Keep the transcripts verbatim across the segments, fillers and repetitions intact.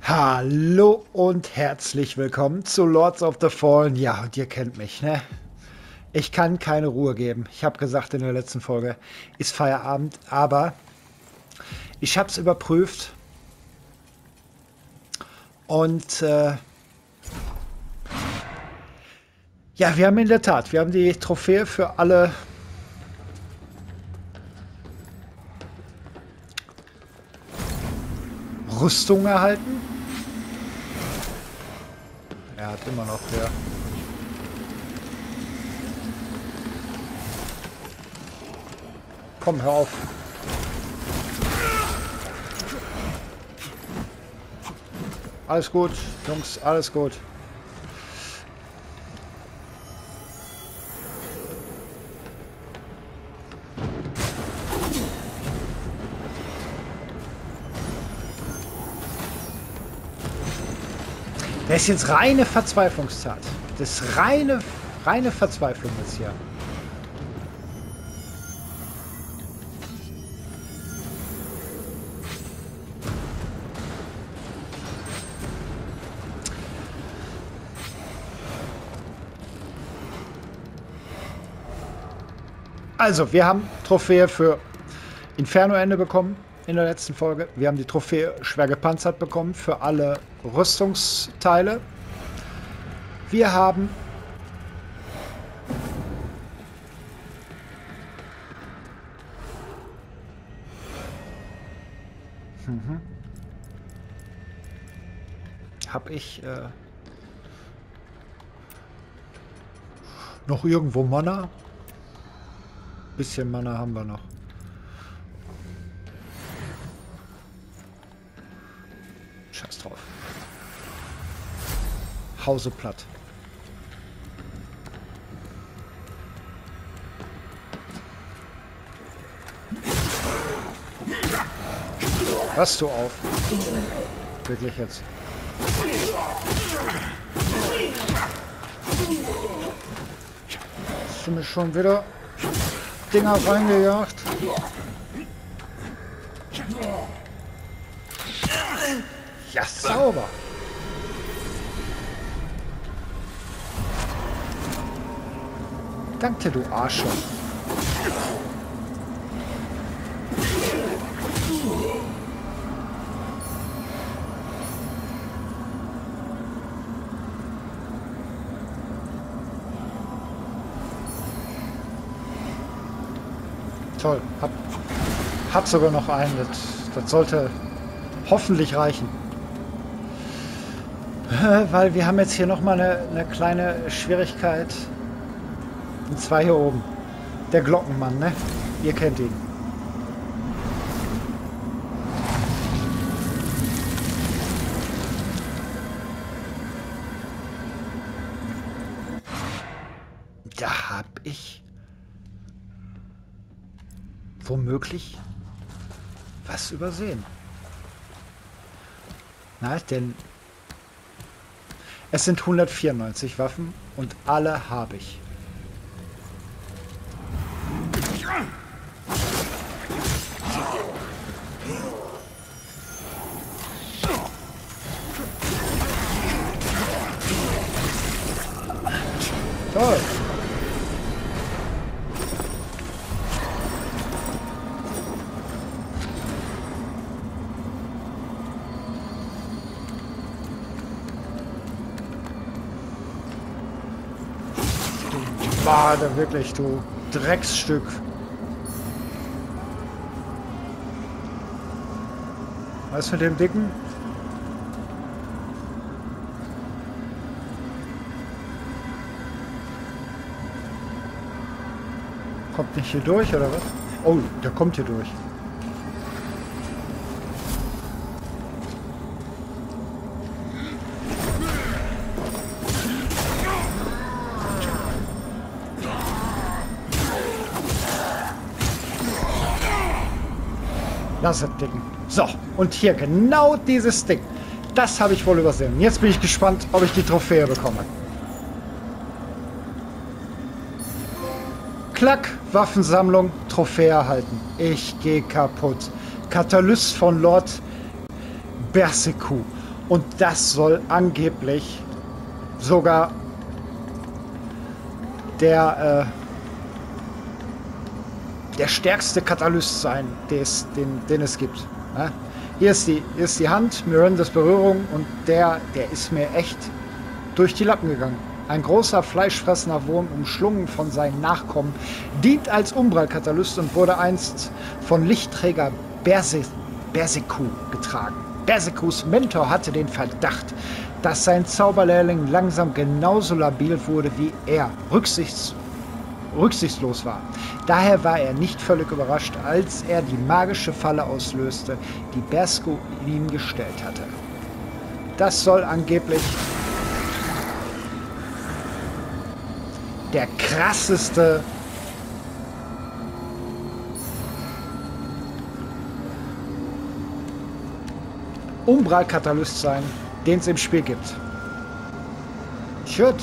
Hallo und herzlich willkommen zu Lords of the Fallen. Ja, und ihr kennt mich, ne? Ich kann keine Ruhe geben. Ich habe gesagt in der letzten Folge, ist Feierabend, aber ich habe es überprüft und äh, ja, wir haben in der Tat, wir haben die Trophäe für alle Rüstungen erhalten. Er hat immer noch der. Komm, hör auf. Alles gut, Jungs, alles gut. Das ist jetzt reine Verzweiflungstat. Das ist reine, reine Verzweiflung jetzt hier. Also, wir haben Trophäe für Inferno-Ende bekommen in der letzten Folge. Wir haben die Trophäe schwer gepanzert bekommen für alle Rüstungsteile. Wir haben mhm. Hab ich äh, noch irgendwo Mana? Bisschen Mana haben wir noch. Scheiß drauf. Hause platt. Hörst du auf? Wirklich jetzt. Hast du mir schon wieder Dinger reingejagt? Ja, sauber. Danke, du Arschloch. Toll. Hab, hab sogar noch einen. Das, das sollte hoffentlich reichen. Weil wir haben jetzt hier nochmal eine, eine kleine Schwierigkeit. Und zwar hier oben. Der Glockenmann, ne? Ihr kennt ihn. Da hab ich womöglich was übersehen. Na, denn es sind hundertvierundneunzig Waffen und alle habe ich. Toll. Warte, wirklich, du Drecksstück. Was mit dem Dicken? Kommt nicht hier durch, oder was? Oh, der kommt hier durch. Lass es dicken. So, und hier genau dieses Ding. Das habe ich wohl übersehen. Jetzt bin ich gespannt, ob ich die Trophäe bekomme. Klack, Waffensammlung, Trophäe erhalten. Ich gehe kaputt. Katalyst von Lord Berseku. Und das soll angeblich sogar der, äh, der stärkste Katalyst sein, des, den, den es gibt. Ne? Hier ist die, hier ist die Hand, Mirandas Berührung, und der, der ist mir echt durch die Lappen gegangen. Ein großer, fleischfressender Wurm, umschlungen von seinen Nachkommen, dient als Umbral-Katalyst und wurde einst von Lichtträger Berse, Berseku getragen. Bersekus Mentor hatte den Verdacht, dass sein Zauberlehrling langsam genauso labil wurde wie er, rücksichts, rücksichtslos war. Daher war er nicht völlig überrascht, als er die magische Falle auslöste, die Berseku ihm gestellt hatte. Das soll angeblich der krasseste Umbral-Katalyst sein, den es im Spiel gibt. Shit.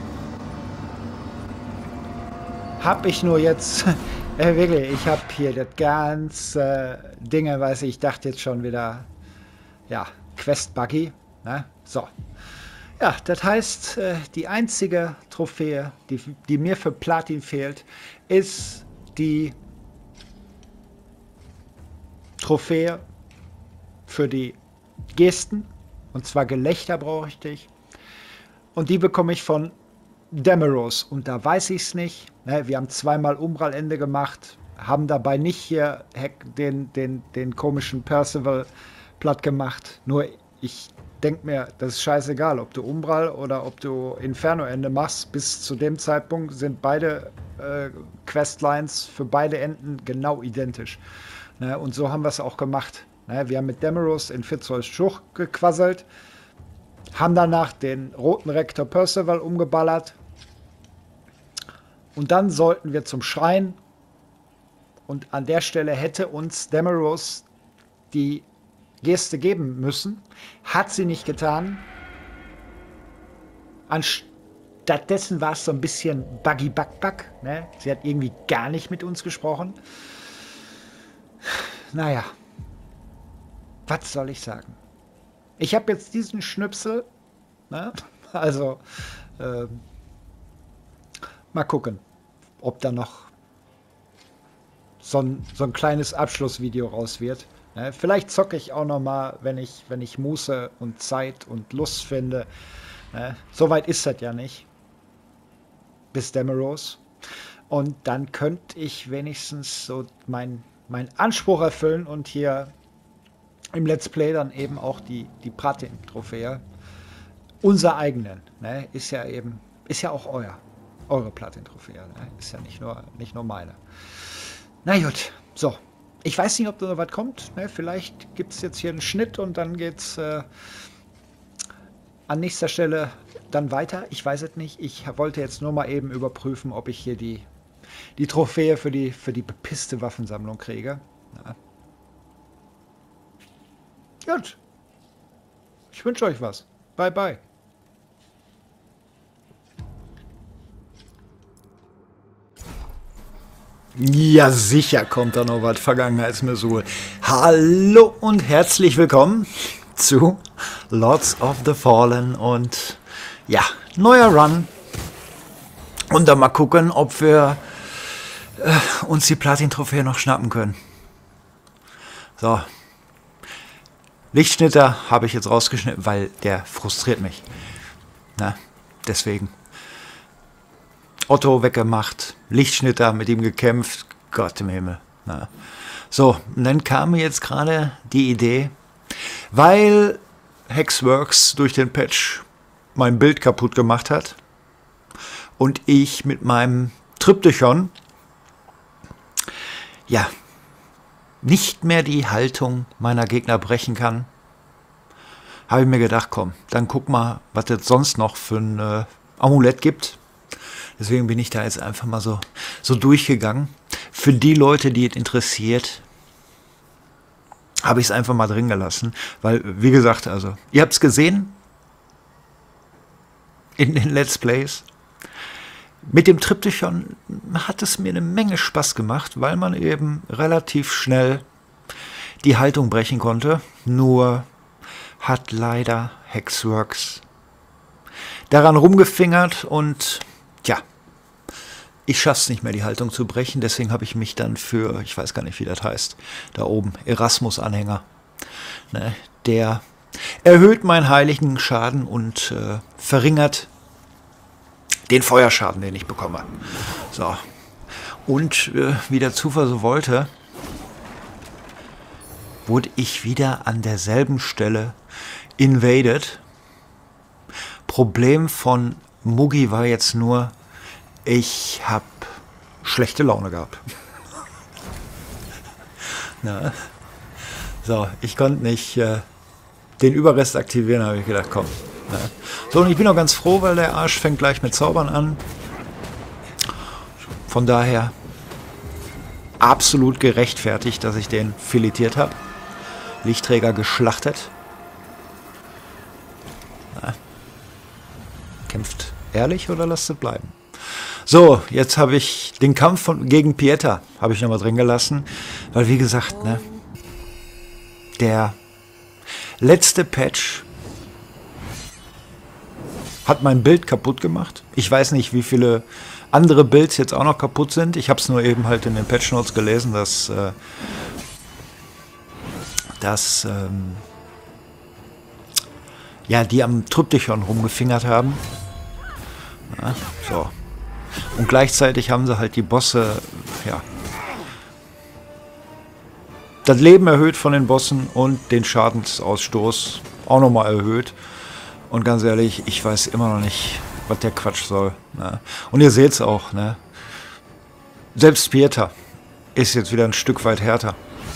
Hab ich nur jetzt, äh, wirklich, ich hab hier das ganze äh, Dinge, weiß ich, ich dachte jetzt schon wieder, ja, Quest-Buggy, ne? So. Ja, das heißt, äh, die einzige Trophäe, die, die mir für Platin fehlt, ist die Trophäe für die Gesten, und zwar Gelächter brauche ich dich, und die bekomme ich von Damaros, und da weiß ich es nicht. Ne? Wir haben zweimal Umbral-Ende gemacht, haben dabei nicht hier den, den, den komischen Percival platt gemacht, nur ich denke mir, das ist scheißegal, ob du Umbral oder ob du Inferno-Ende machst, bis zu dem Zeitpunkt sind beide äh, Questlines für beide Enden genau identisch. Ne? Und so haben wir es auch gemacht. Ne? Wir haben mit Damaros in Fitzroys Schuch gequasselt, haben danach den roten Rektor Percival umgeballert, und dann sollten wir zum Schrein, und an der Stelle hätte uns Damaros die Geste geben müssen, hat sie nicht getan. Anstattdessen war es so ein bisschen Buggy Bug Bug. Ne? Sie hat irgendwie gar nicht mit uns gesprochen. Naja, was soll ich sagen? Ich habe jetzt diesen Schnipsel, ne? Also äh, mal gucken, ob da noch so ein, so ein kleines Abschlussvideo raus wird. Ne? Vielleicht zocke ich auch noch mal, wenn ich, wenn ich Muße und Zeit und Lust finde. Ne? Soweit ist das ja nicht. Bis Damaros. Und dann könnte ich wenigstens so meinen mein Anspruch erfüllen und hier im Let's Play dann eben auch die, die Platin-Trophäe. Unser eigenen. Ne? Ist ja eben, ist ja auch euer. Eure Platin-Trophäe. Ne? Ist ja nicht nur, nicht nur meine. Na gut, so. Ich weiß nicht, ob da noch was kommt. Ne? Vielleicht gibt es jetzt hier einen Schnitt und dann geht es äh, an nächster Stelle dann weiter. Ich weiß es nicht. Ich wollte jetzt nur mal eben überprüfen, ob ich hier die, die Trophäe für die, für die bepisste Waffensammlung kriege. Ja. Gut. Ich wünsche euch was. Bye, bye. Ja, sicher kommt da noch was Vergangenheitsmesur. Hallo und herzlich willkommen zu Lords of the Fallen und ja, neuer Run. Und dann mal gucken, ob wir äh, uns die Platin-Trophäe noch schnappen können. So. Lichtschnitter habe ich jetzt rausgeschnitten, weil der frustriert mich. Na, deswegen. Otto weggemacht, Lichtschnitter, mit ihm gekämpft, Gott im Himmel. Na. So, und dann kam mir jetzt gerade die Idee, weil Hexworks durch den Patch mein Bild kaputt gemacht hat und ich mit meinem Triptychon ja nicht mehr die Haltung meiner Gegner brechen kann, habe ich mir gedacht, komm, dann guck mal, was es sonst noch für ein äh, Amulett gibt. Deswegen bin ich da jetzt einfach mal so, so durchgegangen. Für die Leute, die es interessiert, habe ich es einfach mal drin gelassen. Weil, wie gesagt, also, ihr habt es gesehen in den Let's Plays. Mit dem Triptychon hat es mir eine Menge Spaß gemacht, weil man eben relativ schnell die Haltung brechen konnte. Nur hat leider Hexworks daran rumgefingert und ja, ich schaff's nicht mehr, die Haltung zu brechen. Deswegen habe ich mich dann für, ich weiß gar nicht, wie das heißt, da oben, Erasmus-Anhänger, ne, der erhöht meinen heiligen Schaden und äh, verringert den Feuerschaden, den ich bekomme. So. Und äh, wie der Zufall so wollte, wurde ich wieder an derselben Stelle invaded. Problem von Mugi war jetzt nur, ich habe schlechte Laune gehabt. Na, so, ich konnte nicht äh, den Überrest aktivieren, habe ich gedacht, komm. Na. So, und ich bin auch ganz froh, weil der Arsch fängt gleich mit Zaubern an. Von daher absolut gerechtfertigt, dass ich den filetiert habe. Lichtträger geschlachtet. Na. Kämpft ehrlich oder lasst es bleiben? So, jetzt habe ich den Kampf von, gegen Pieta habe ich nochmal drin gelassen, weil wie gesagt, ne, der letzte Patch hat mein Bild kaputt gemacht. Ich weiß nicht, wie viele andere Builds jetzt auch noch kaputt sind. Ich habe es nur eben halt in den Patch Notes gelesen, dass, äh, dass ähm, ja, die am Tryptychon rumgefingert haben. Ja, so. Und gleichzeitig haben sie halt die Bosse, ja, das Leben erhöht von den Bossen und den Schadensausstoß auch nochmal erhöht. Und ganz ehrlich, ich weiß immer noch nicht, was der Quatsch soll. Ne? Und ihr seht es auch, ne? Selbst Pieta ist jetzt wieder ein Stück weit härter.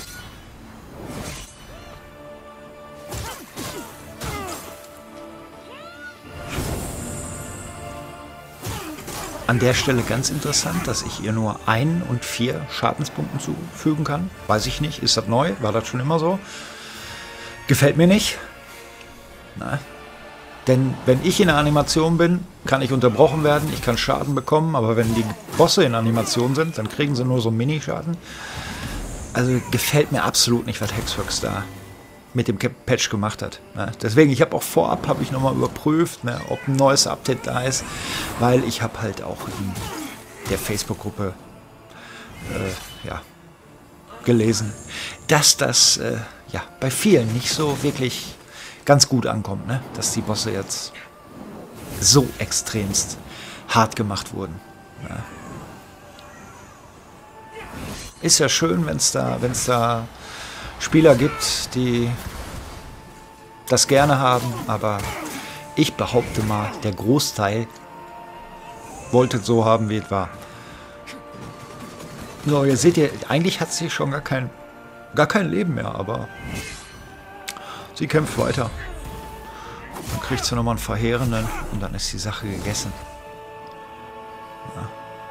An der Stelle ganz interessant, dass ich ihr nur ein und vier Schadenspunkten zufügen kann. Weiß ich nicht, ist das neu? War das schon immer so? Gefällt mir nicht. Na. Denn wenn ich in der Animation bin, kann ich unterbrochen werden, ich kann Schaden bekommen, aber wenn die Bosse in Animation sind, dann kriegen sie nur so Mini-Schaden. Also gefällt mir absolut nicht, was Hexworks da mit dem Patch gemacht hat. Ne? Deswegen, ich habe auch vorab, habe ich nochmal überprüft, ne, ob ein neues Update da ist, weil ich habe halt auch in der Facebook-Gruppe äh, ja, gelesen, dass das äh, ja, bei vielen nicht so wirklich ganz gut ankommt, ne? Dass die Bosse jetzt so extremst hart gemacht wurden. Ne? Ist ja schön, wenn es da, wenn es da Spieler gibt, die das gerne haben, aber ich behaupte mal, der Großteil wollte es so haben, wie es war. So, ihr seht ihr, eigentlich hat sie schon gar kein, gar kein Leben mehr, aber sie kämpft weiter. Dann kriegt sie nochmal einen verheerenden und dann ist die Sache gegessen. Ja.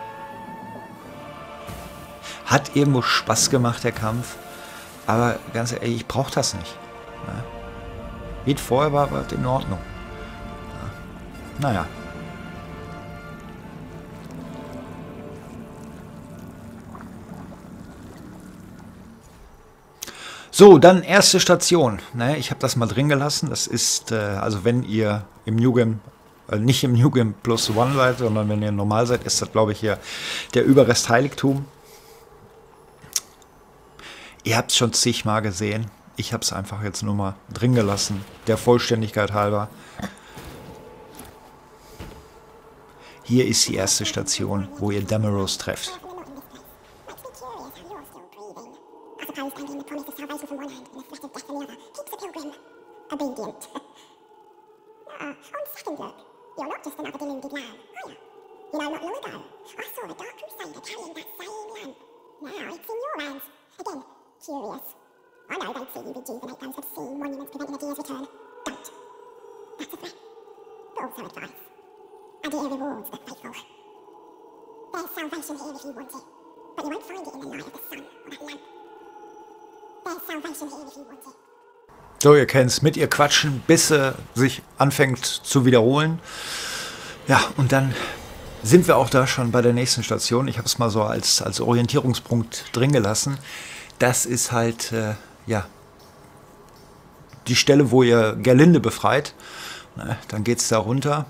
Hat irgendwo Spaß gemacht, der Kampf. Aber ganz ehrlich, ich brauche das nicht. Ja. Wie es vorher war, war es in Ordnung. Ja. Naja. So, dann erste Station. Ne, ich habe das mal drin gelassen. Das ist, äh, also wenn ihr im New Game, äh, nicht im New Game Plus One seid, sondern wenn ihr normal seid, ist das, glaube ich, hier der Überrest Heiligtum. Ihr habt es schon zigmal gesehen. Ich habe es einfach jetzt nur mal drin gelassen, der Vollständigkeit halber. Hier ist die erste Station, wo ihr Damaros trefft. Curious. I know they'd see you rejuvenate those obscene monuments preventing a deer's return. Don't. That's a threat. But also advice. A deer rewards the faithful. There's salvation here if you want it. But you won't find it in the light of the sun or that lamp. There's salvation here if you want it. So, ihr kennt's, mit ihr quatschen, bis sie sich anfängt zu wiederholen. Ja, und dann sind wir auch da schon bei der nächsten Station. Ich habe es mal so als, als Orientierungspunkt drin gelassen. Das ist halt, äh, ja, die Stelle, wo ihr Gerlinde befreit. Ne, dann geht es da runter.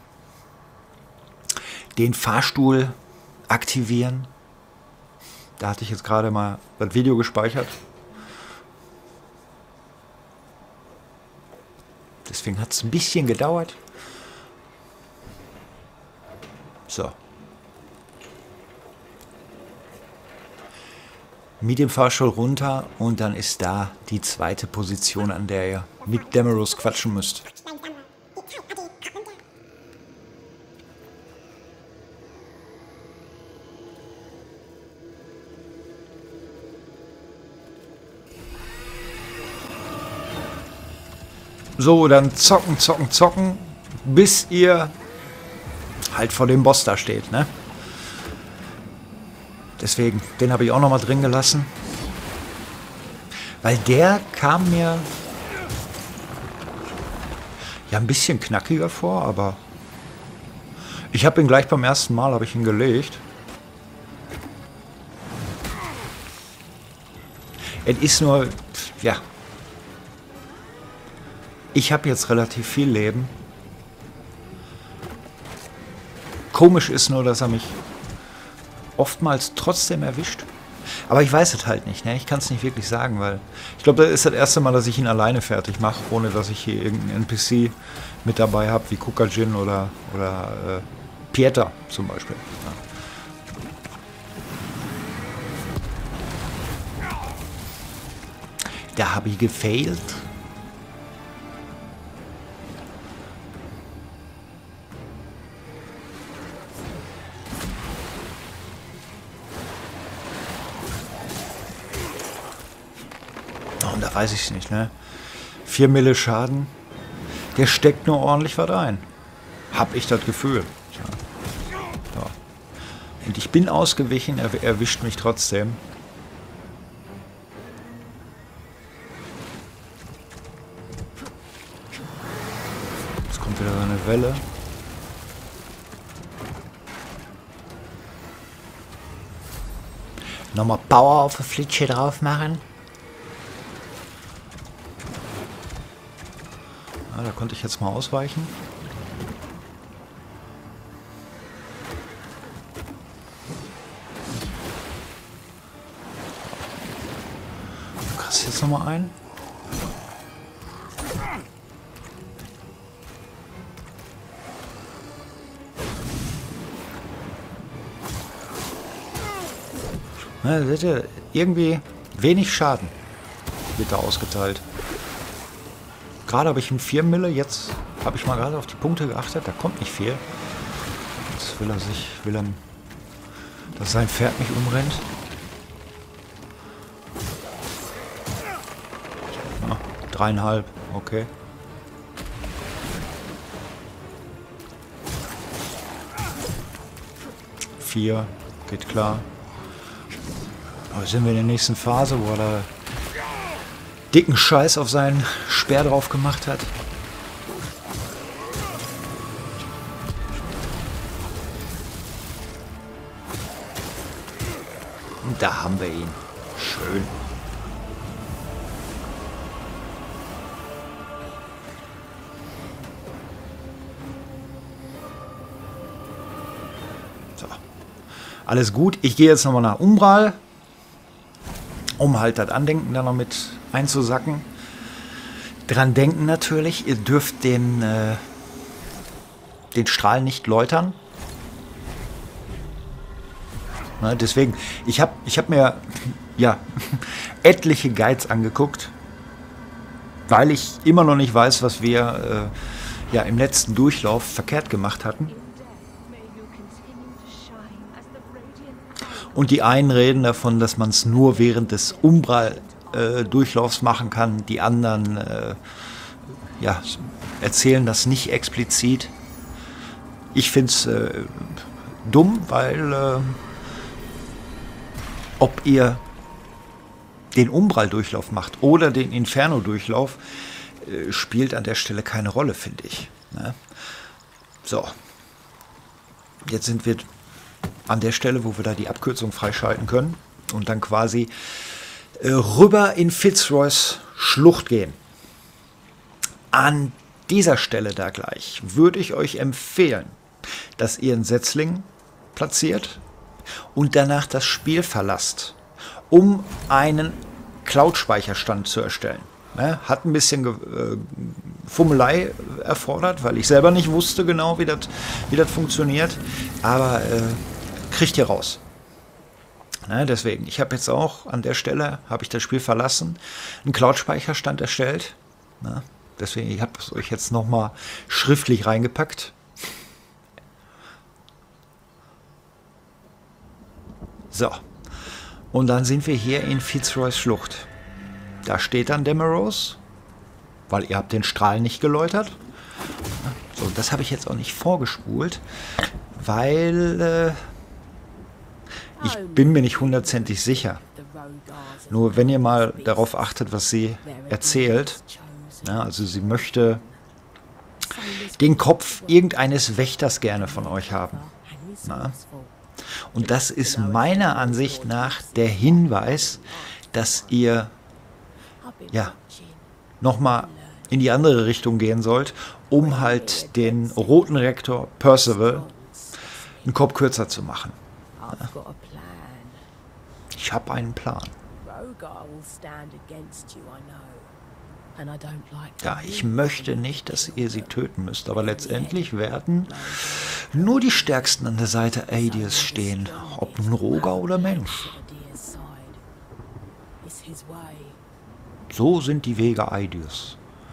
Den Fahrstuhl aktivieren. Da hatte ich jetzt gerade mal das Video gespeichert. Deswegen hat es ein bisschen gedauert. So. Mit dem Fahrstuhl runter und dann ist da die zweite Position, an der ihr mit Demerus quatschen müsst. So, dann zocken, zocken, zocken, bis ihr halt vor dem Boss da steht, ne? Deswegen, den habe ich auch noch mal drin gelassen. Weil der kam mir ja ein bisschen knackiger vor, aber ich habe ihn gleich beim ersten Mal, habe ich ihn gelegt. Es ist nur, ja, ich habe jetzt relativ viel Leben. Komisch ist nur, dass er mich oftmals trotzdem erwischt. Aber ich weiß es halt nicht, ne? Ich kann es nicht wirklich sagen, weil ich glaube, das ist das erste Mal, dass ich ihn alleine fertig mache, ohne dass ich hier irgendeinen N P C mit dabei habe, wie Kukajin oder, oder äh, Pieter zum Beispiel. Ja. Da habe ich gefailt. Da weiß ich es nicht, ne? vier Mille Schaden. Der steckt nur ordentlich was ein. Hab ich das Gefühl. Ja. Ja. Und ich bin ausgewichen, er erwischt mich trotzdem. Jetzt kommt wieder so eine Welle. Nochmal Power auf die Flitsche drauf machen. Da konnte ich jetzt mal ausweichen. Du kriegst jetzt noch mal ein. Na, seht ihr, irgendwie wenig Schaden wird da ausgeteilt. Gerade habe ich einen vier Mille, jetzt habe ich mal gerade auf die Punkte geachtet, da kommt nicht viel. Jetzt will er sich, will er, dass sein Pferd mich umrennt. Ah, dreieinhalb, okay. Vier, geht klar. Aber sind wir in der nächsten Phase, wo er da dicken Scheiß auf seinen Speer drauf gemacht hat. Und da haben wir ihn. Schön. So. Alles gut. Ich gehe jetzt nochmal nach Umbral, um halt das Andenken da noch mit einzusacken. Dran denken natürlich, ihr dürft den, äh, den Strahl nicht läutern. Na, deswegen, ich habe ich hab mir ja etliche Guides angeguckt, weil ich immer noch nicht weiß, was wir äh, ja im letzten Durchlauf verkehrt gemacht hatten. Und die einen reden davon, dass man es nur während des Umbral-Durchlaufs machen kann. Die anderen äh, ja, erzählen das nicht explizit. Ich finde es äh, dumm, weil äh, ob ihr den Umbral-Durchlauf macht oder den Inferno-Durchlauf, äh, spielt an der Stelle keine Rolle, finde ich. Ne? So. Jetzt sind wir an der Stelle, wo wir da die Abkürzung freischalten können und dann quasi äh, rüber in Fitzroys Schlucht gehen. An dieser Stelle da gleich würde ich euch empfehlen, dass ihr einen Setzling platziert und danach das Spiel verlasst, um einen Cloud-Speicherstand zu erstellen. Ne? Hat ein bisschen äh, Fummelei erfordert, weil ich selber nicht wusste genau, wie das wie das funktioniert, aber äh, kriegt ihr raus. Ne? Deswegen, ich habe jetzt auch an der Stelle, habe ich das Spiel verlassen, einen Cloud-Speicherstand erstellt. Ne? Deswegen, ich habe es euch jetzt nochmal schriftlich reingepackt. So, und dann sind wir hier in Fitzroys Schlucht. Da steht dann Demaros, weil ihr habt den Strahl nicht geläutert. So, das habe ich jetzt auch nicht vorgespult, weil äh, ich bin mir nicht hundertprozentig sicher. Nur wenn ihr mal darauf achtet, was sie erzählt, ja, also sie möchte den Kopf irgendeines Wächters gerne von euch haben. Na? Und das ist meiner Ansicht nach der Hinweis, dass ihr ja nochmal in die andere Richtung gehen sollt, um halt den roten Rektor Percival einen Kopf kürzer zu machen. Ja. Ich habe einen Plan. Ja, ich möchte nicht, dass ihr sie töten müsst, aber letztendlich werden nur die Stärksten an der Seite Aidius stehen, ob nun Roger oder Mensch. So sind die Wege Aidius.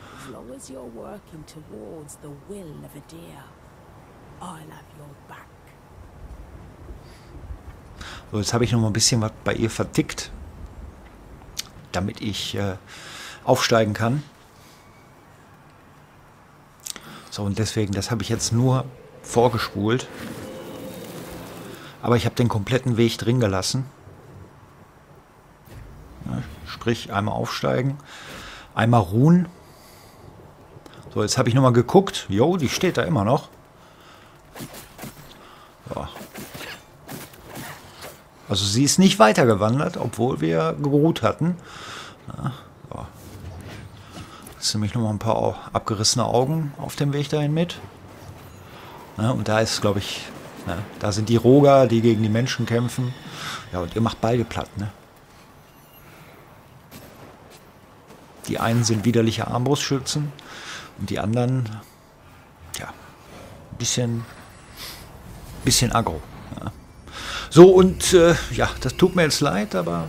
So, jetzt habe ich noch mal ein bisschen was bei ihr vertickt, damit ich äh, aufsteigen kann. So, und deswegen, das habe ich jetzt nur vorgespult. Aber ich habe den kompletten Weg drin gelassen. Ja, sprich, einmal aufsteigen, einmal ruhen. So, jetzt habe ich nochmal geguckt. Jo, die steht da immer noch. So. Also sie ist nicht weitergewandert, obwohl wir geruht hatten. Ja, so. Jetzt nehme ich nochmal ein paar abgerissene Augen auf dem Weg dahin mit. Ja, und da ist, glaube ich, ja, da sind die Roger, die gegen die Menschen kämpfen. Ja, und ihr macht beide platt, ne? Die einen sind widerliche Armbrustschützen und die anderen, ja, ein bisschen, bisschen aggro. Ja. So, und äh, ja, das tut mir jetzt leid, aber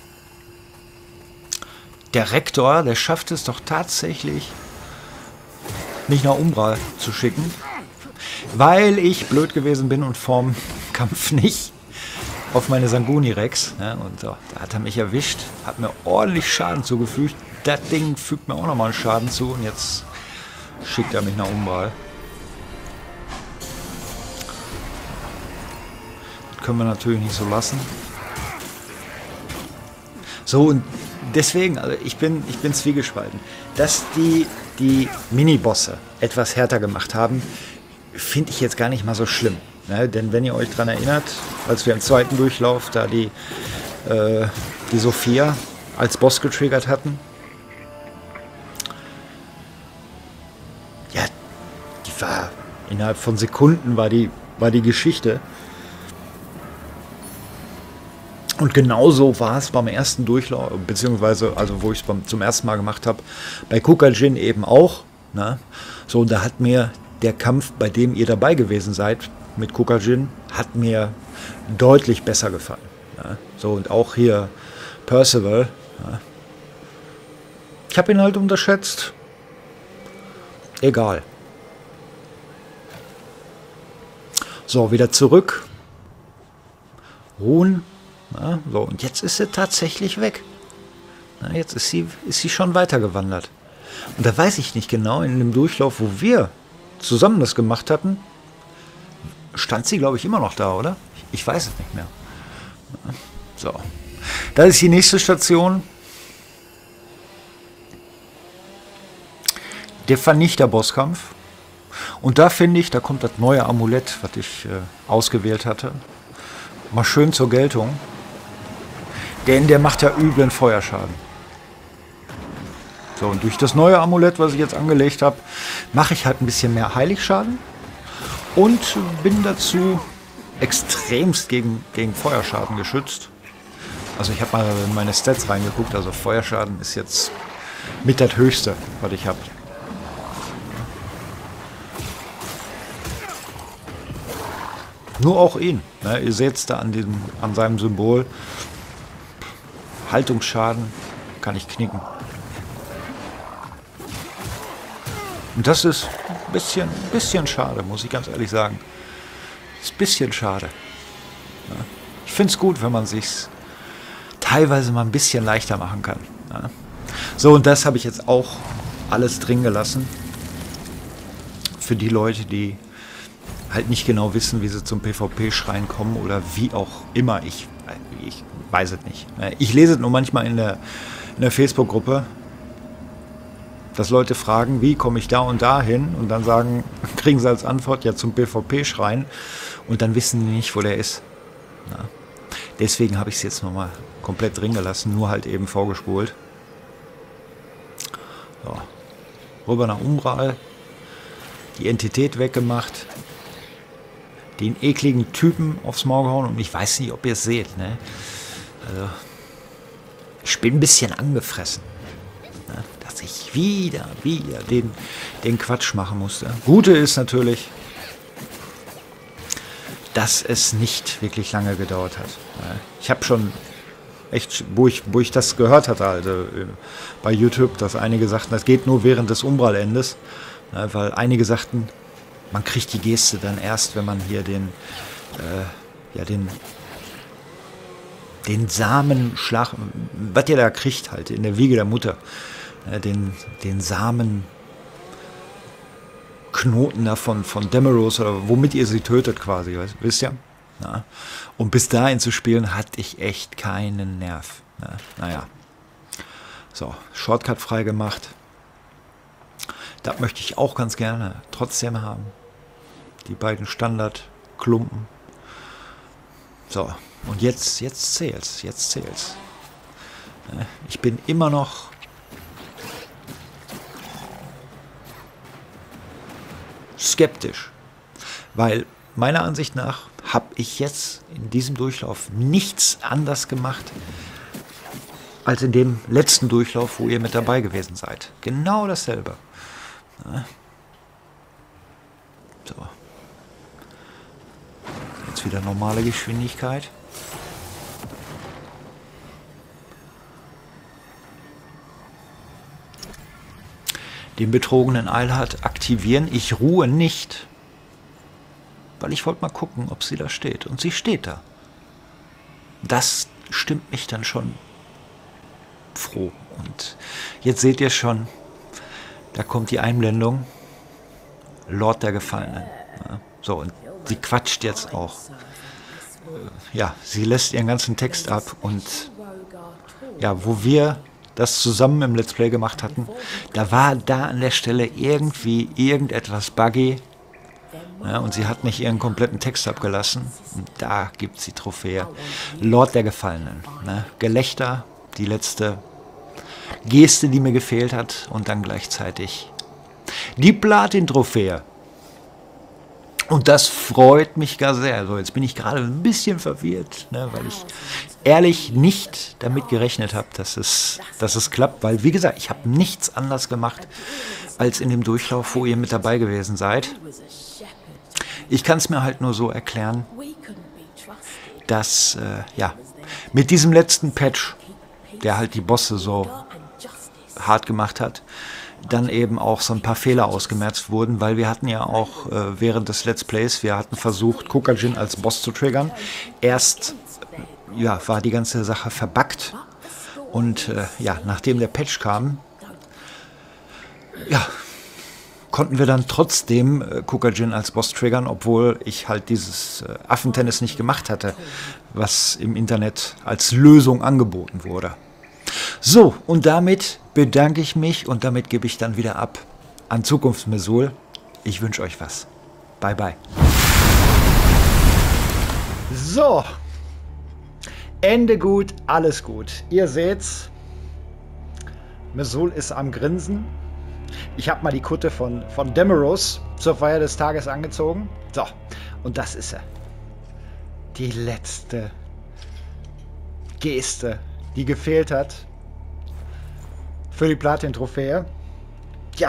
der Rektor, der schafft es doch tatsächlich, mich nach Umbra zu schicken, weil ich blöd gewesen bin und vorm Kampf nicht auf meine Sanguni Rex. Ja, und so, da hat er mich erwischt, hat mir ordentlich Schaden zugefügt. Das Ding fügt mir auch nochmal einen Schaden zu und jetzt schickt er mich nach Umbral. Das können wir natürlich nicht so lassen. So, und deswegen, also ich bin, ich bin zwiegespalten. Dass die, die Minibosse etwas härter gemacht haben, finde ich jetzt gar nicht mal so schlimm. Ne? Denn wenn ihr euch daran erinnert, als wir im zweiten Durchlauf da die, äh, die Sophia als Boss getriggert hatten, ja, die war innerhalb von Sekunden war die, war die Geschichte. Und genauso war es beim ersten Durchlauf, beziehungsweise, also wo ich es zum ersten Mal gemacht habe, bei Kukajin eben auch. Ne? So, und da hat mir der Kampf, bei dem ihr dabei gewesen seid, mit Kukajin, hat mir deutlich besser gefallen. Ne? So, und auch hier Percival. Ne? Ich habe ihn halt unterschätzt. Egal. So, wieder zurück. Ruhen. Na, so, und jetzt ist sie tatsächlich weg. Na, jetzt ist sie, ist sie schon weitergewandert. Und da weiß ich nicht genau, in dem Durchlauf, wo wir zusammen das gemacht hatten, stand sie, glaube ich, immer noch da, oder? Ich, ich weiß es nicht mehr. So. Das ist die nächste Station. Der Vernichter-Bosskampf. Und da finde ich, da kommt das neue Amulett, was ich äh, ausgewählt hatte, mal schön zur Geltung. Denn der macht ja üblen Feuerschaden. So, und durch das neue Amulett, was ich jetzt angelegt habe, mache ich halt ein bisschen mehr Heiligschaden und bin dazu extremst gegen, gegen Feuerschaden geschützt. Also ich habe mal in meine Stats reingeguckt, also Feuerschaden ist jetzt mit das Höchste, was ich habe. Nur auch ihn. Ne? Ihr seht es da an, diesem, an seinem Symbol. Haltungsschaden kann ich knicken. Und das ist ein bisschen, bisschen schade, muss ich ganz ehrlich sagen. Ist ein bisschen schade. Ja. Ich finde es gut, wenn man sich teilweise mal ein bisschen leichter machen kann. Ja. So, und das habe ich jetzt auch alles drin gelassen. Für die Leute, die halt nicht genau wissen, wie sie zum PvP-Schrein kommen oder wie auch immer. Ich, ich weiß es nicht. Ich lese es nur manchmal in der, in der Facebook-Gruppe, dass Leute fragen, wie komme ich da und da hin? Und dann sagen, kriegen sie als Antwort ja zum PvP-Schrein und dann wissen die nicht, wo der ist. Ja. Deswegen habe ich es jetzt nochmal komplett drin gelassen, nur halt eben vorgespult. So. Rüber nach Umbral, die Entität weggemacht, den ekligen Typen aufs Maul gehauen und ich weiß nicht, ob ihr es seht. Ne? Also, ich bin ein bisschen angefressen, ne? Dass ich wieder, wieder den, den Quatsch machen musste. Gute ist natürlich, dass es nicht wirklich lange gedauert hat. Ne? Ich habe schon echt, wo ich, wo ich das gehört hatte, also bei YouTube, dass einige sagten, das geht nur während des Umbralendes, ne? Weil einige sagten, man kriegt die Geste dann erst, wenn man hier den, äh, ja, den, den Samenschlag, was ihr da kriegt halt, in der Wiege der Mutter, äh, den, den Samenknoten davon, von Demaros, oder womit ihr sie tötet quasi, weißt, wisst ihr? Ja. Und bis dahin zu spielen, hatte ich echt keinen Nerv. Ja. Naja. So, Shortcut freigemacht. Das möchte ich auch ganz gerne trotzdem haben. Die beiden Standardklumpen. So, und jetzt, jetzt zählt's, jetzt zählt's. Ich bin immer noch skeptisch, weil meiner Ansicht nach habe ich jetzt in diesem Durchlauf nichts anders gemacht als in dem letzten Durchlauf, wo ihr mit dabei gewesen seid. Genau dasselbe. So. Jetzt wieder normale Geschwindigkeit. Den betrogenen Eilhard aktivieren. Ich ruhe nicht, weil ich wollte mal gucken, ob sie da steht. Und sie steht da. Das stimmt mich dann schon froh. Und jetzt seht ihr schon, da kommt die Einblendung. Lord der Gefallenen. Ja, so, und sie quatscht jetzt auch. Äh, ja, sie lässt ihren ganzen Text ab. Und ja, wo wir das zusammen im Let's Play gemacht hatten, da war da an der Stelle irgendwie irgendetwas buggy. Ja, und sie hat nicht ihren kompletten Text abgelassen. Und da gibt es die Trophäe. Lord der Gefallenen. Ne? Gelächter, die letzte Geste, die mir gefehlt hat. Und dann gleichzeitig die Platin-Trophäe. Und das freut mich gar sehr. Also jetzt bin ich gerade ein bisschen verwirrt, ne, weil ich ehrlich nicht damit gerechnet habe, dass es, dass es klappt. Weil, wie gesagt, ich habe nichts anders gemacht, als in dem Durchlauf, wo ihr mit dabei gewesen seid. Ich kann es mir halt nur so erklären, dass, äh, ja, mit diesem letzten Patch, der halt die Bosse so hart gemacht hat, dann eben auch so ein paar Fehler ausgemerzt wurden, weil wir hatten ja auch äh, während des Let's Plays, wir hatten versucht, Kokajin als Boss zu triggern. Erst ja, war die ganze Sache verbuggt und äh, ja, nachdem der Patch kam, ja, konnten wir dann trotzdem äh, Kokajin als Boss triggern, obwohl ich halt dieses äh, Affentennis nicht gemacht hatte, was im Internet als Lösung angeboten wurde. So, und damit bedanke ich mich und damit gebe ich dann wieder ab an Zukunftsmesul. Ich wünsche euch was. Bye, bye. So. Ende gut, alles gut. Ihr seht's. Mesul ist am Grinsen. Ich habe mal die Kutte von, von Demaros zur Feier des Tages angezogen. So, und das ist er. Die letzte Geste, die gefehlt hat für die Platin-Trophäe. Ja.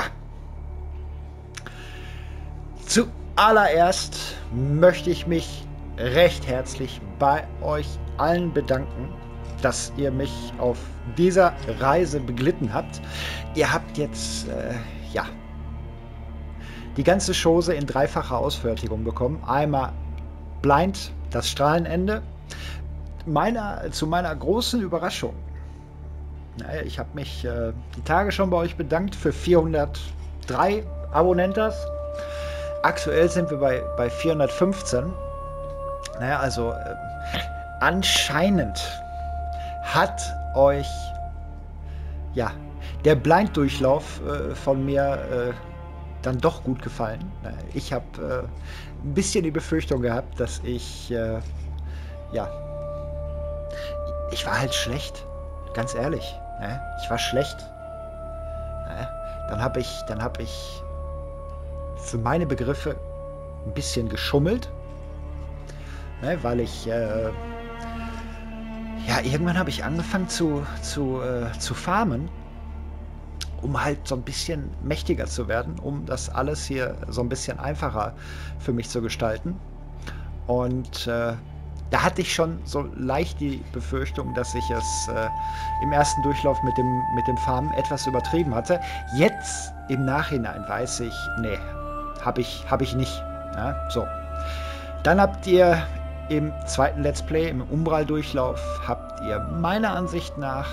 Zuallererst möchte ich mich recht herzlich bei euch allen bedanken, dass ihr mich auf dieser Reise beglitten habt. Ihr habt jetzt, äh, ja, die ganze Chose in dreifacher Ausfertigung bekommen. Einmal Blind, das Strahlenende. Meiner, zu meiner großen Überraschung. Naja, ich habe mich äh, die Tage schon bei euch bedankt für vierhundertdrei Abonnentas. Aktuell sind wir bei, bei vierhundertfünfzehn. Naja, also äh, anscheinend hat euch ja der Blind-Durchlauf äh, von mir äh, dann doch gut gefallen. Ich habe äh, ein bisschen die Befürchtung gehabt, dass ich äh, ja ich war halt schlecht, ganz ehrlich. Ne? Ich war schlecht. Ne? Dann habe ich, dann habe ich für meine Begriffe ein bisschen geschummelt, ne? Weil ich äh, ja irgendwann habe ich angefangen zu zu äh, zu farmen, um halt so ein bisschen mächtiger zu werden, um das alles hier so ein bisschen einfacher für mich zu gestalten. Und äh, da hatte ich schon so leicht die Befürchtung, dass ich es äh, im ersten Durchlauf mit dem, mit dem Farmen etwas übertrieben hatte. Jetzt im Nachhinein weiß ich, nee, habe ich, hab ich nicht. Ja, so. Dann habt ihr im zweiten Let's Play, im Umbral-Durchlauf, habt ihr meiner Ansicht nach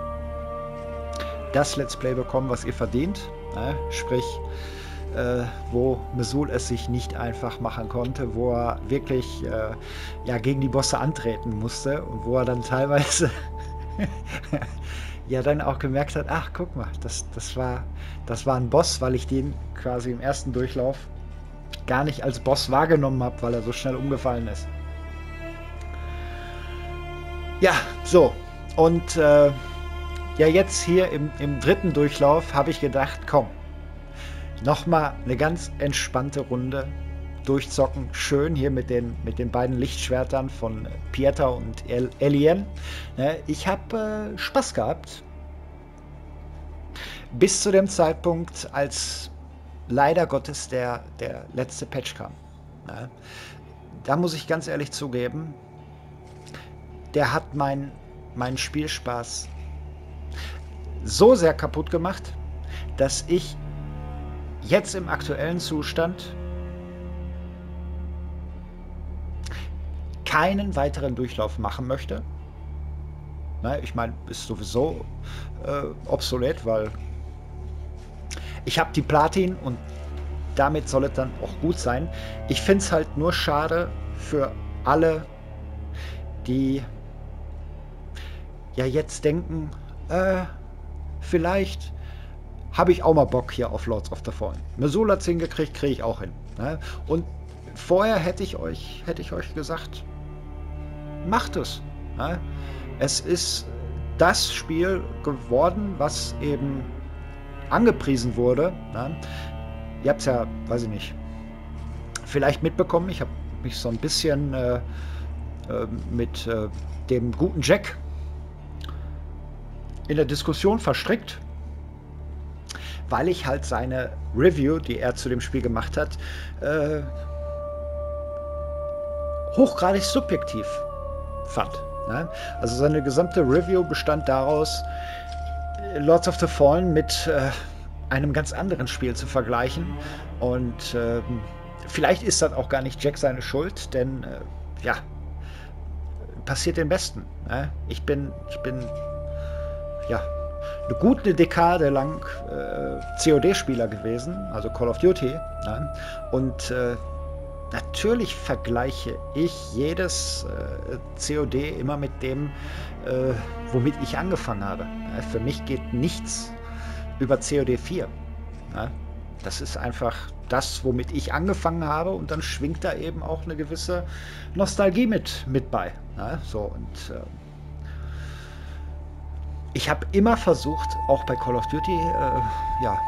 das Let's Play bekommen, was ihr verdient. Ja, sprich, Äh, wo Mesul es sich nicht einfach machen konnte, wo er wirklich äh, ja, gegen die Bosse antreten musste und wo er dann teilweise ja dann auch gemerkt hat, ach guck mal, das, das, war, das war ein Boss, weil ich den quasi im ersten Durchlauf gar nicht als Boss wahrgenommen habe, weil er so schnell umgefallen ist. Ja, so. Und äh, ja, jetzt hier im, im dritten Durchlauf habe ich gedacht, komm, nochmal eine ganz entspannte Runde durchzocken. Schön hier mit den, mit den beiden Lichtschwertern von Pieta und El Elien. Ich habe äh, Spaß gehabt. Bis zu dem Zeitpunkt, als leider Gottes der, der letzte Patch kam. Ja, da muss ich ganz ehrlich zugeben, der hat mein, meinen Spielspaß so sehr kaputt gemacht, dass ich jetzt im aktuellen Zustand keinen weiteren Durchlauf machen möchte. Na, ich meine, ist sowieso äh, obsolet, weil ich habe die Platin und damit soll es dann auch gut sein. Ich finde es halt nur schade für alle, die ja jetzt denken, äh, vielleicht habe ich auch mal Bock hier auf Lords of the Fallen. Mesul hat's hingekriegt, kriege ich auch hin. Ne? Und vorher hätte ich euch, hätte ich euch gesagt, macht es. Ne? Es ist das Spiel geworden, was eben angepriesen wurde. Ne? Ihr habt es ja, weiß ich nicht, vielleicht mitbekommen. Ich habe mich so ein bisschen äh, äh, mit äh, dem guten Jack in der Diskussion verstrickt, weil ich halt seine Review, die er zu dem Spiel gemacht hat, äh, hochgradig subjektiv fand. Ne? Also seine gesamte Review bestand daraus, Lords of the Fallen mit äh, einem ganz anderen Spiel zu vergleichen. Und äh, vielleicht ist das auch gar nicht Jack seine Schuld, denn äh, ja, passiert den Besten. Ne? Ich bin, ich bin, ja, eine gute Dekade lang äh, C O D-Spieler gewesen, also Call of Duty. Ne? Und äh, natürlich vergleiche ich jedes äh, C O D immer mit dem, äh, womit ich angefangen habe. Ne? Für mich geht nichts über C O D vier. Ne? Das ist einfach das, womit ich angefangen habe, und dann schwingt da eben auch eine gewisse Nostalgie mit, mit bei. Ne? So, und äh, ich habe immer versucht, auch bei Call of Duty, äh, ja,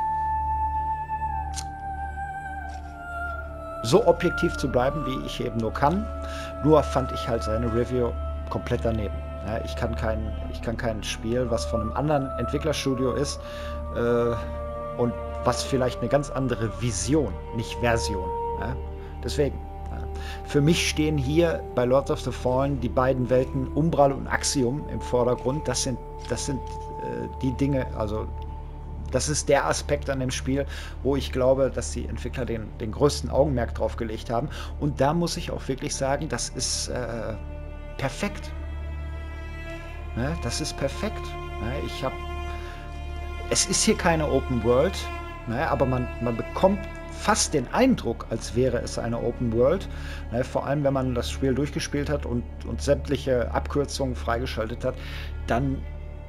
so objektiv zu bleiben, wie ich eben nur kann. Nur fand ich halt seine Review komplett daneben. Ja, ich kann kein, ich kann kein Spiel, was von einem anderen Entwicklerstudio ist äh, und was vielleicht eine ganz andere Vision, nicht Version. Ja? Deswegen. Ja. Für mich stehen hier bei Lords of the Fallen die beiden Welten Umbral und Axiom im Vordergrund. Das sind, das sind äh, die Dinge, also das ist der Aspekt an dem Spiel, wo ich glaube, dass die Entwickler den, den größten Augenmerk drauf gelegt haben. Und da muss ich auch wirklich sagen, das ist äh, perfekt. Ne? Das ist perfekt. Ne? Ich habe, es ist hier keine Open World, ne? Aber man, man bekommt fast den Eindruck, als wäre es eine Open World. Ne? Vor allem, wenn man das Spiel durchgespielt hat und, und sämtliche Abkürzungen freigeschaltet hat, dann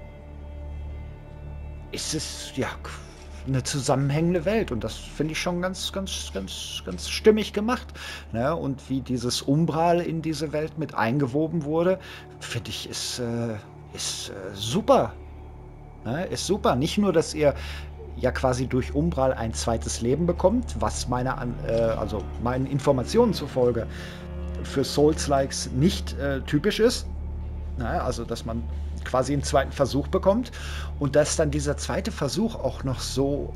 ist es ja eine zusammenhängende Welt und das finde ich schon ganz, ganz, ganz, ganz stimmig gemacht. Ne? Und wie dieses Umbral in diese Welt mit eingewoben wurde, finde ich, ist, äh, ist äh, super. Ne? Ist super. Nicht nur, dass ihr ja quasi durch Umbral ein zweites Leben bekommt, was meiner, äh, also meinen Informationen zufolge für Souls-Likes nicht äh, typisch ist. Ne? Also, dass man quasi einen zweiten Versuch bekommt und dass dann dieser zweite Versuch auch noch so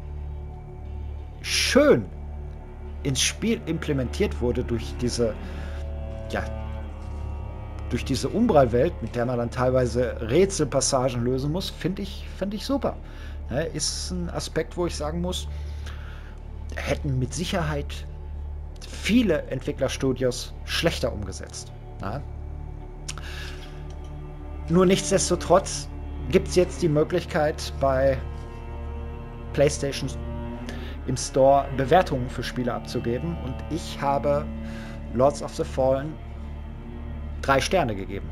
schön ins Spiel implementiert wurde durch diese, ja, durch diese Umbral-Welt, mit der man dann teilweise Rätselpassagen lösen muss, finde ich, find ich super. Ja, ist ein Aspekt, wo ich sagen muss, hätten mit Sicherheit viele Entwicklerstudios schlechter umgesetzt. Ja. Nur nichtsdestotrotz gibt es jetzt die Möglichkeit, bei PlayStation im Store Bewertungen für Spiele abzugeben. Und ich habe Lords of the Fallen drei Sterne gegeben.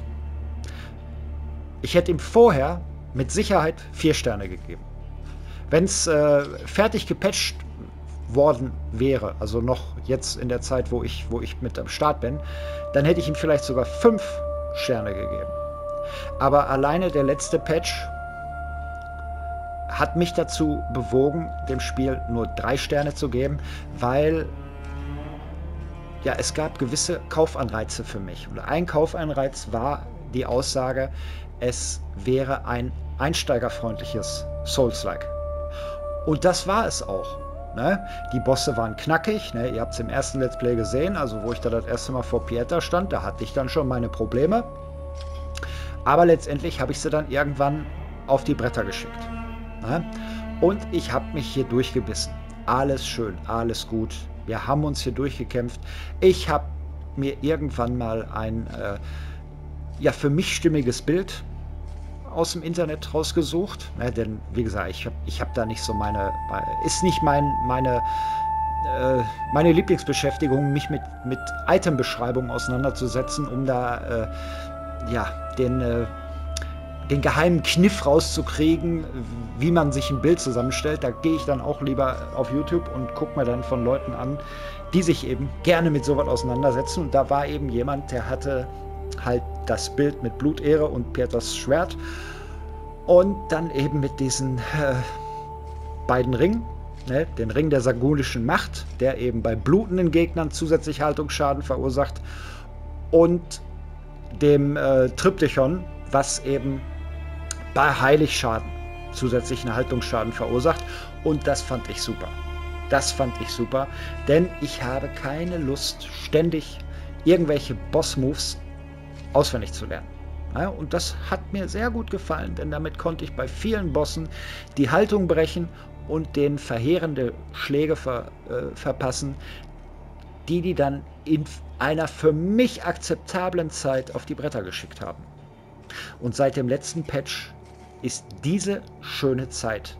Ich hätte ihm vorher mit Sicherheit vier Sterne gegeben. Wenn es äh, fertig gepatcht worden wäre, also noch jetzt in der Zeit, wo ich, wo ich mit am Start bin, dann hätte ich ihm vielleicht sogar fünf Sterne gegeben. Aber alleine der letzte Patch hat mich dazu bewogen, dem Spiel nur drei Sterne zu geben, weil ja, es gab gewisse Kaufanreize für mich. Und ein Kaufanreiz war die Aussage, es wäre ein einsteigerfreundliches Souls-like. Und das war es auch. Ne? Die Bosse waren knackig, ne? Ihr habt es im ersten Let's Play gesehen, also wo ich da das erste Mal vor Pieta stand, da hatte ich dann schon meine Probleme. Aber letztendlich habe ich sie dann irgendwann auf die Bretter geschickt. Ne? Und ich habe mich hier durchgebissen. Alles schön, alles gut. Wir haben uns hier durchgekämpft. Ich habe mir irgendwann mal ein äh, ja, für mich stimmiges Bild aus dem Internet rausgesucht. Ne? Denn, wie gesagt, ich habe ich hab da nicht so meine, ist nicht mein, meine, äh, meine Lieblingsbeschäftigung, mich mit, mit Item-Beschreibungen auseinanderzusetzen, um da äh, ja, den, äh, den geheimen Kniff rauszukriegen, wie man sich ein Bild zusammenstellt. Da gehe ich dann auch lieber auf YouTube und gucke mir dann von Leuten an, die sich eben gerne mit sowas auseinandersetzen. Und da war eben jemand, der hatte halt das Bild mit Blutehre und Pieters Schwert und dann eben mit diesen äh, beiden Ringen, ne, den Ring der sagunischen Macht, der eben bei blutenden Gegnern zusätzlich Haltungsschaden verursacht, und dem äh, Triptychon, was eben bei Heiligschaden zusätzlichen Haltungsschaden verursacht. Und das fand ich super. Das fand ich super, denn ich habe keine Lust, ständig irgendwelche Boss-Moves auswendig zu lernen. Ja, und das hat mir sehr gut gefallen, denn damit konnte ich bei vielen Bossen die Haltung brechen und denen verheerende Schläge ver, äh, verpassen, die die dann in einer für mich akzeptablen Zeit auf die Bretter geschickt haben. Und seit dem letzten Patch ist diese schöne Zeit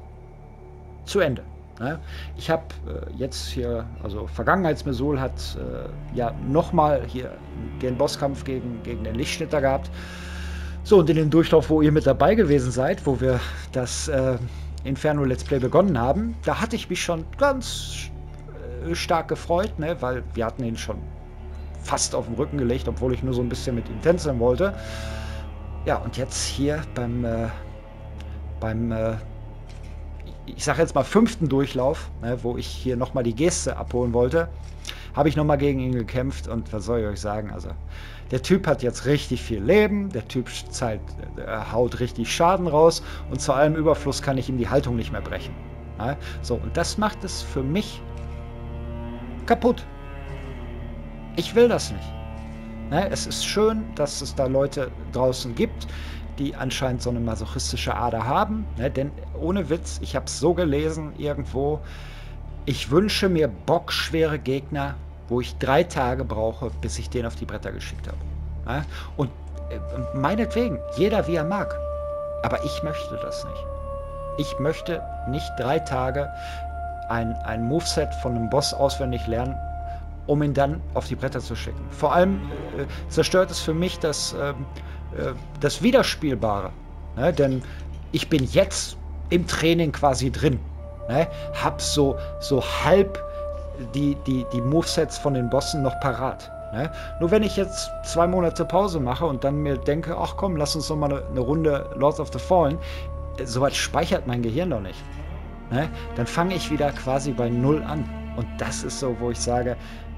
zu Ende. Ja, ich habe äh, jetzt hier, also Vergangenheitsmesul hat äh, ja nochmal hier den Bosskampf gegen, gegen den Lichtschnitter gehabt. So, und in dem Durchlauf, wo ihr mit dabei gewesen seid, wo wir das äh, Inferno Let's Play begonnen haben, da hatte ich mich schon ganz äh, stark gefreut, ne, weil wir hatten ihn schon fast auf den Rücken gelegt, obwohl ich nur so ein bisschen mit ihm tänzeln wollte. Ja, und jetzt hier beim, äh, beim äh, ich sage jetzt mal fünften Durchlauf, ne, wo ich hier nochmal die Geste abholen wollte, habe ich nochmal gegen ihn gekämpft und was soll ich euch sagen, also der Typ hat jetzt richtig viel Leben, der Typ zahlt, äh, haut richtig Schaden raus und zu allem Überfluss kann ich ihm die Haltung nicht mehr brechen. Ne? So, und das macht es für mich kaputt. Ich will das nicht. Ne? Es ist schön, dass es da Leute draußen gibt, die anscheinend so eine masochistische Ader haben, ne? Denn ohne Witz, ich habe es so gelesen irgendwo, ich wünsche mir bockschwere Gegner, wo ich drei Tage brauche, bis ich den auf die Bretter geschickt habe. Ne? Und äh, meinetwegen, jeder wie er mag, aber ich möchte das nicht. Ich möchte nicht drei Tage ein, ein Moveset von einem Boss auswendig lernen, um ihn dann auf die Bretter zu schicken. Vor allem äh, zerstört es für mich das, äh, das Wiederspielbare. Ne? Denn ich bin jetzt im Training quasi drin. Ne? Hab so, so halb die, die, die Movesets von den Bossen noch parat. Ne? Nur wenn ich jetzt zwei Monate Pause mache und dann mir denke, ach komm, lass uns noch mal eine, eine Runde Lords of the Fallen, soweit speichert mein Gehirn doch nicht. Ne? Dann fange ich wieder quasi bei Null an. Und das ist so, wo ich sage,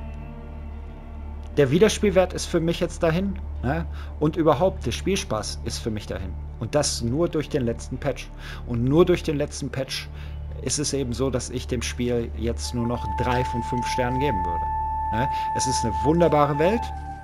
der Wiederspielwert ist für mich jetzt dahin, ne? Und überhaupt, der Spielspaß ist für mich dahin. Und das nur durch den letzten Patch. Und nur durch den letzten Patch ist es eben so, dass ich dem Spiel jetzt nur noch drei von fünf Sternen geben würde. Ne? Es ist eine wunderbare Welt.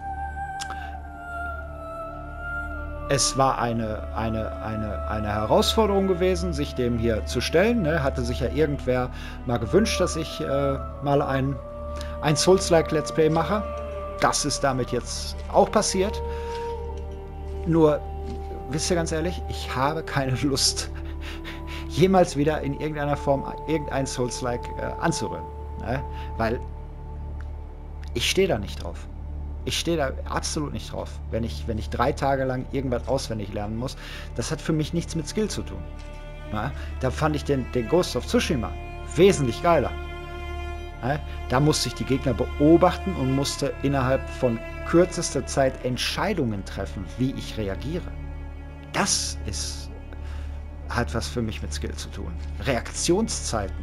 Es war eine, eine, eine, eine Herausforderung gewesen, sich dem hier zu stellen. Ne? Hatte sich ja irgendwer mal gewünscht, dass ich äh, mal ein, ein Souls-like Let's Play mache. Das ist damit jetzt auch passiert. Nur, wisst ihr ganz ehrlich, ich habe keine Lust, jemals wieder in irgendeiner Form irgendein Souls-like äh, anzurühren. Ne? Weil ich stehe da nicht drauf. Ich stehe da absolut nicht drauf, wenn ich, wenn ich drei Tage lang irgendwas auswendig lernen muss. Das hat für mich nichts mit Skill zu tun. Ne? Da fand ich den, den Ghost of Tsushima wesentlich geiler. Da musste ich die Gegner beobachten und musste innerhalb von kürzester Zeit Entscheidungen treffen, wie ich reagiere. Das ist, hat was für mich mit Skill zu tun. Reaktionszeiten.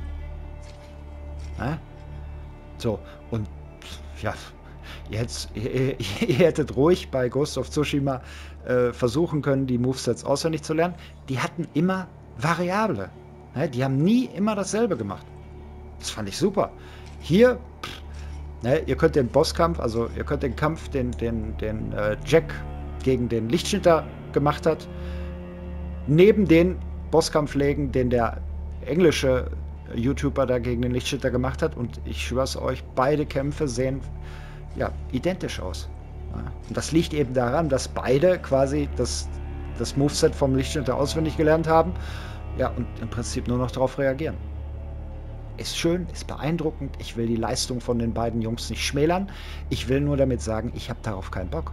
So, und ja, jetzt, ihr, ihr hättet ruhig bei Ghost of Tsushima äh, versuchen können, die Movesets auswendig zu lernen. Die hatten immer Variable. Die haben nie immer dasselbe gemacht. Das fand ich super. Hier, pff, ne, ihr könnt den Bosskampf, also ihr könnt den Kampf, den, den, den äh, Jack gegen den Lichtschnitter gemacht hat, neben den Bosskampf legen, den der englische YouTuber da gegen den Lichtschnitter gemacht hat. Und ich schwör's euch, beide Kämpfe sehen ja, identisch aus. Ja, und das liegt eben daran, dass beide quasi das, das Moveset vom Lichtschnitter auswendig gelernt haben. Ja, und im Prinzip nur noch darauf reagieren. Ist schön, ist beeindruckend. Ich will die Leistung von den beiden Jungs nicht schmälern. Ich will nur damit sagen, ich habe darauf keinen Bock.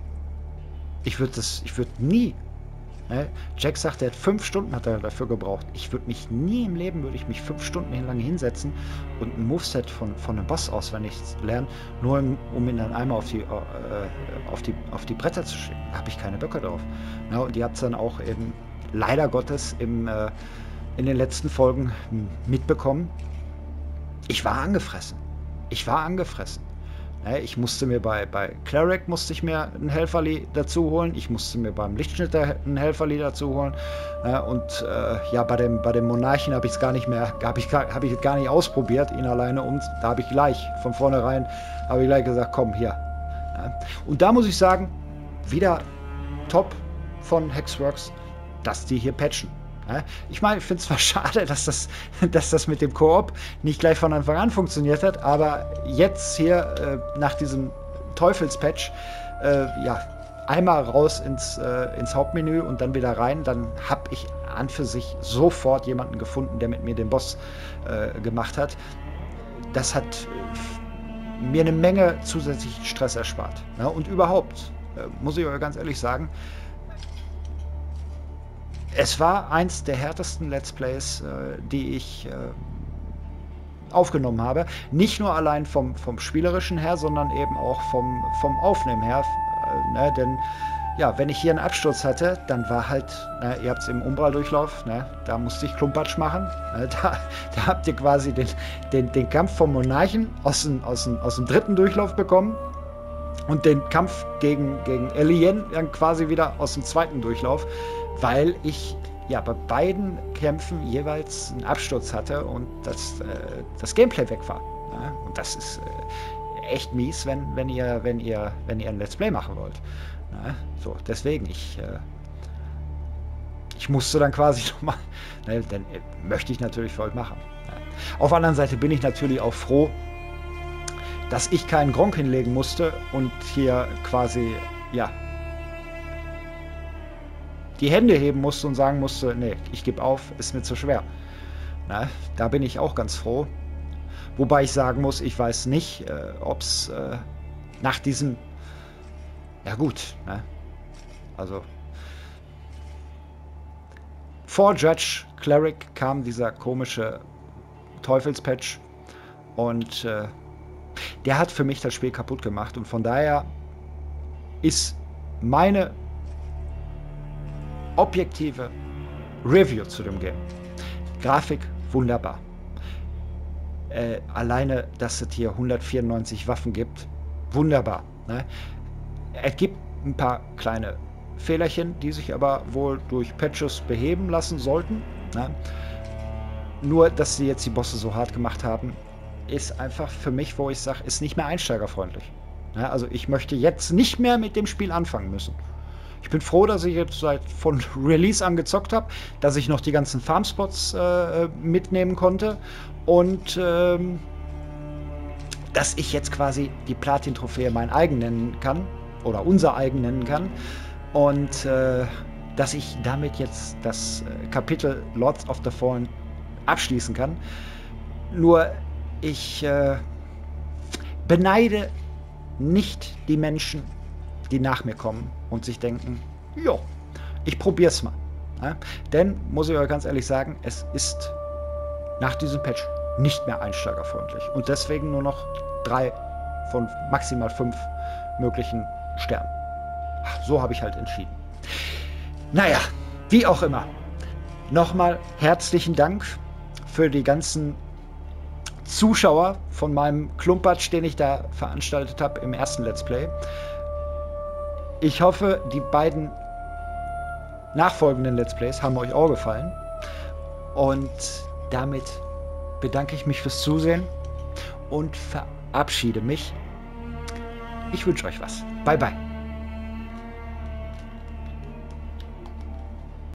Ich würde das, ich würde nie. Ne? Jack sagt, er hat fünf Stunden hat er dafür gebraucht. Ich würde mich nie im Leben, würde ich mich fünf Stunden lang hinsetzen und ein Moveset von, von einem Boss auswendig lernen, nur um ihn dann einmal auf die, äh, auf die, auf die Bretter zu schicken. Da habe ich keine Böcke drauf. Ja, und ihr habt es dann auch eben leider Gottes im, äh, in den letzten Folgen mitbekommen. Ich war angefressen. Ich war angefressen. Ich musste mir bei, bei Cleric musste ich mir ein Helferli dazu holen. Ich musste mir beim Lichtschnitter ein Helferli dazu holen. Und äh, ja, bei dem, bei dem Monarchen habe ich es gar nicht mehr, habe ich, hab ich gar nicht ausprobiert, ihn alleine um. Da habe ich gleich von vornherein, habe ich gleich gesagt, komm, hier. Und da muss ich sagen, wieder top von Hexworks, dass die hier patchen. Ich meine, ich finde es zwar schade, dass das, dass das mit dem Koop nicht gleich von Anfang an funktioniert hat, aber jetzt hier äh, nach diesem Teufelspatch, äh, ja, einmal raus ins, äh, ins Hauptmenü und dann wieder rein, dann habe ich an für sich sofort jemanden gefunden, der mit mir den Boss äh, gemacht hat. Das hat äh, mir eine Menge zusätzlichen Stress erspart. Ja, und überhaupt, äh, muss ich euch ganz ehrlich sagen, es war eins der härtesten Let's Plays, äh, die ich äh, aufgenommen habe. Nicht nur allein vom, vom Spielerischen her, sondern eben auch vom, vom Aufnehmen her. Äh, ne? Denn ja, wenn ich hier einen Absturz hatte, dann war halt, ne, ihr habt es im Umbral-Durchlauf, ne, da musste ich Klumpatsch machen. Ne, da, da habt ihr quasi den, den, den Kampf vom Monarchen aus dem, aus, dem, aus dem dritten Durchlauf bekommen und den Kampf gegen, gegen Elien dann quasi wieder aus dem zweiten Durchlauf, weil ich ja bei beiden Kämpfen jeweils einen Absturz hatte und das, äh, das Gameplay weg war. Ne? Und das ist äh, echt mies, wenn, wenn, ihr, wenn, ihr, wenn ihr ein Let's Play machen wollt. Ne? So, deswegen, ich, äh, ich musste dann quasi nochmal, ne, dann äh, möchte ich natürlich für euch machen. Ne? Auf der anderen Seite bin ich natürlich auch froh, dass ich keinen Gronk hinlegen musste und hier quasi, ja, die Hände heben musste und sagen musste, nee, ich gebe auf, ist mir zu schwer. Na, da bin ich auch ganz froh. Wobei ich sagen muss, ich weiß nicht, äh, ob es äh, nach diesem, ja gut, ne? Also vor Judge Cleric kam dieser komische Teufelspatch und äh, der hat für mich das Spiel kaputt gemacht und von daher ist meine objektive Review zu dem Game. Grafik wunderbar. Äh, alleine, dass es hier hundertvierundneunzig Waffen gibt, wunderbar. Ne? Es gibt ein paar kleine Fehlerchen, die sich aber wohl durch Patches beheben lassen sollten. Ne? Nur, dass sie jetzt die Bosse so hart gemacht haben, ist einfach für mich, wo ich sage, ist nicht mehr einsteigerfreundlich. Ne? Also ich möchte jetzt nicht mehr mit dem Spiel anfangen müssen. Ich bin froh, dass ich jetzt seit von Release an gezockt habe, dass ich noch die ganzen Farmspots äh, mitnehmen konnte und ähm, dass ich jetzt quasi die Platin-Trophäe mein eigen nennen kann oder unser eigen nennen kann und äh, dass ich damit jetzt das äh, Kapitel Lords of the Fallen abschließen kann. Nur ich äh, beneide nicht die Menschen, die nach mir kommen und sich denken, ja, ich probier's mal. Ja? Denn, muss ich euch ganz ehrlich sagen, es ist nach diesem Patch nicht mehr einsteigerfreundlich. Und deswegen nur noch drei von maximal fünf möglichen Sternen. So habe ich halt entschieden. Naja, wie auch immer. Nochmal herzlichen Dank für die ganzen Zuschauer von meinem Klumpatsch, den ich da veranstaltet habe im ersten Let's Play. Ich hoffe, die beiden nachfolgenden Let's Plays haben euch auch gefallen. Und damit bedanke ich mich fürs Zusehen und verabschiede mich. Ich wünsche euch was. Bye, bye.